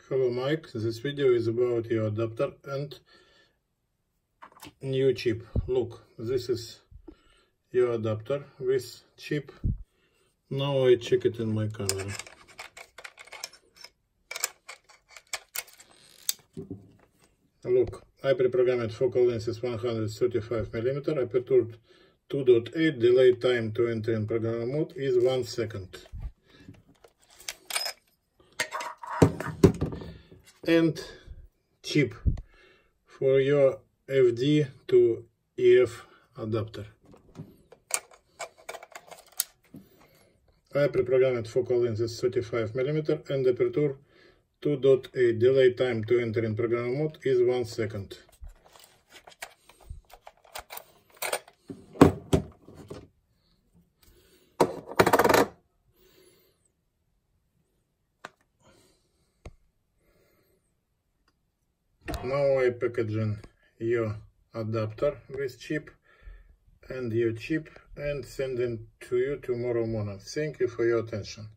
Hello Mike, this video is about your adapter and new chip. Look, this is your adapter with chip. Now I check it in my camera. Look, I pre-programmed focal length is 135mm, aperture 2.8, delay time to enter in program mode is 1 second. And chip for your FD to EF adapter. I pre-programmed focal length is 35mm and aperture 2.8, delay time to enter in program mode is 1 second. Now I packaging your adapter with chip and your chip and sending to you tomorrow morning. Thank you for your attention.